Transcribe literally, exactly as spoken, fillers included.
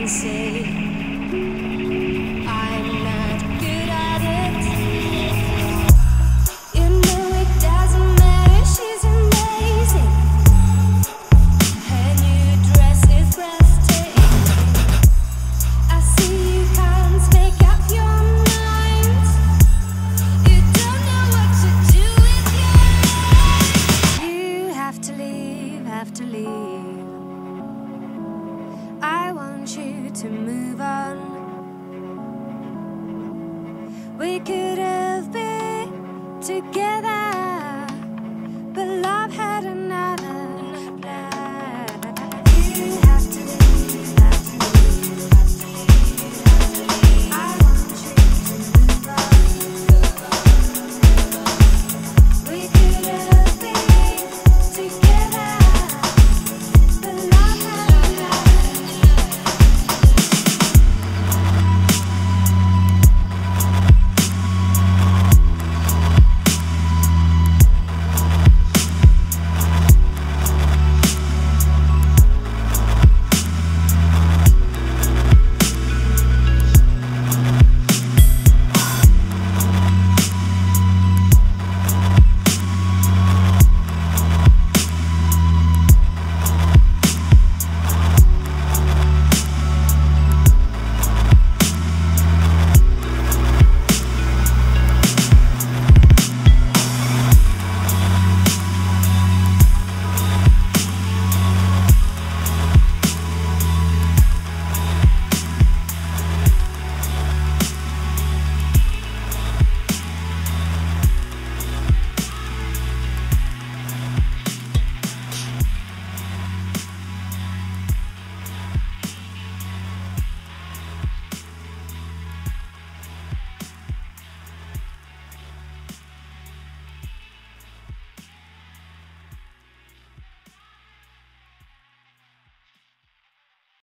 and say I'm not good at it. You know it doesn't matter, she's amazing. Her new dress is breathtaking. I see you can't make up your mind. You don't know what to do with your life. You have to leave, have to leave. I want you to move on. We could have been together.